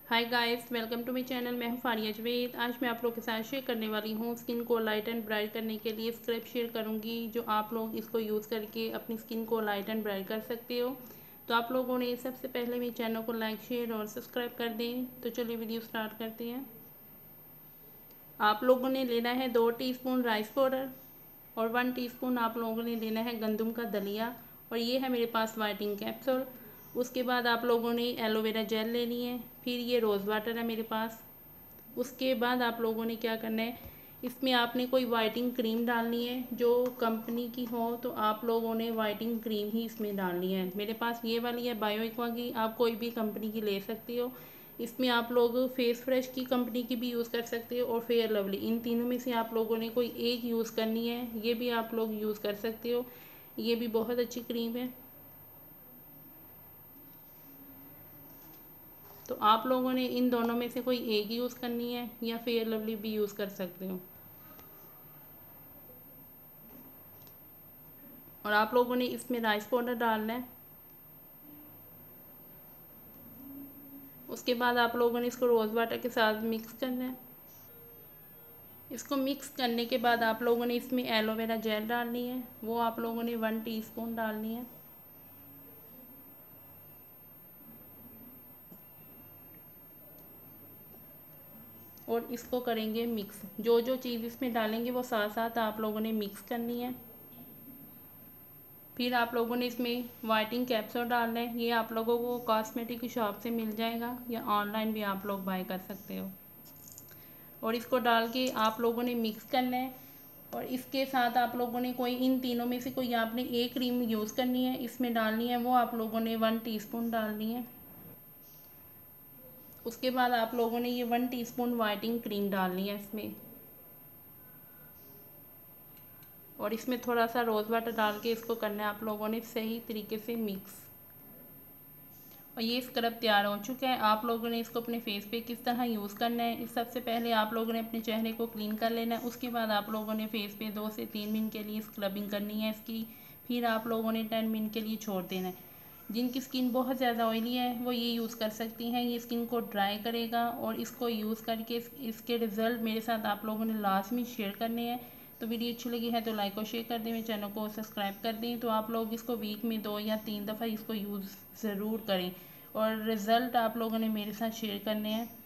Hi guys, welcome to my channel. मैं हूं फारिया जवेद। आज मैं आप लोग के साथ शेयर करने वाली हूं स्किन को लाइट एंड ब्राइट करने के लिए स्क्रब शेयर करूंगी, जो आप लोग इसको यूज़ करके अपनी स्किन को लाइट एंड ब्राइट कर सकते हो। तो आप लोगों ने सबसे पहले मेरे चैनल को लाइक, शेयर और सब्सक्राइब कर दें। तो चलिए वीडियो स्टार्ट करते हैं। आप लोगों ने लेना है 2 टीस्पून राइस पाउडर और 1 टीस्पून आप लोगों ने लेना है गंदम का दलिया, और ये है मेरे पास वाइटनिंग कैप्सूल। उसके बाद आप लोगों ने एलोवेरा जेल लेनी है। फिर ये रोज़ वाटर है मेरे पास। उसके बाद आप लोगों ने क्या करना है, इसमें आपने कोई वाइटिंग क्रीम डालनी है जो कंपनी की हो। तो आप लोगों ने वाइटिंग क्रीम ही इसमें डालनी है। मेरे पास ये वाली है बायो एक्वा की, आप कोई भी कंपनी की ले सकते हो। इसमें आप लोग फेस फ्रेश की कंपनी की भी यूज़ कर सकते हो और फेयर लवली, इन तीनों में से आप लोगों ने कोई एक यूज़ करनी है। ये भी आप लोग यूज़ कर सकते हो, ये भी बहुत अच्छी क्रीम है। तो आप लोगों ने इन दोनों में से कोई एक यूज़ करनी है या फेयर लवली भी यूज़ कर सकते हो। और आप लोगों ने इसमें राइस पाउडर डालना है। उसके बाद आप लोगों ने इसको रोज़ वाटर के साथ मिक्स करना है। इसको मिक्स करने के बाद आप लोगों ने इसमें एलोवेरा जेल डालनी है, वो आप लोगों ने 1 टीस्पून डालनी है। और इसको करेंगे मिक्स। जो जो चीज़ इसमें डालेंगे वो साथ साथ आप लोगों ने मिक्स करनी है। फिर आप लोगों ने इसमें वाइटिंग कैप्सूल डालना है। ये आप लोगों को कॉस्मेटिक की शॉप से मिल जाएगा या ऑनलाइन भी आप लोग बाय कर सकते हो। और इसको डाल के आप लोगों ने मिक्स करना है। और इसके साथ आप लोगों ने कोई इन तीनों में से कोई आपने एक क्रीम यूज़ करनी है, इसमें डालनी है, वो आप लोगों ने 1 टीस्पून डालनी है। उसके बाद आप लोगों ने ये 1 टीस्पून वाइटिंग क्रीम डालनी है इसमें। और इसमें थोड़ा सा रोज़ वाटर डाल के इसको करना है आप लोगों ने सही तरीके से मिक्स। और ये स्क्रब तैयार हो चुका है। आप लोगों ने इसको अपने फेस पे किस तरह यूज़ करना है, इस सबसे पहले आप लोगों ने अपने चेहरे को क्लीन कर लेना है। उसके बाद आप लोगों ने फेस पे 2 से 3 मिनट के लिए स्क्रबिंग करनी है इसकी। फिर आप लोगों ने 10 मिनट के लिए छोड़ देना है। जिनकी स्किन बहुत ज़्यादा ऑयली है वो ये यूज़ कर सकती हैं, ये स्किन को ड्राई करेगा। और इसको यूज़ करके इसके रिज़ल्ट मेरे साथ आप लोगों ने लाजमी शेयर करने हैं। तो वीडियो अच्छी लगी है तो लाइक और शेयर कर दें, मेरे चैनल को सब्सक्राइब कर दें। तो आप लोग इसको वीक में 2 या 3 दफ़ा इसको यूज़ ज़रूर करें और रिज़ल्ट आप लोगों ने मेरे साथ शेयर करने हैं।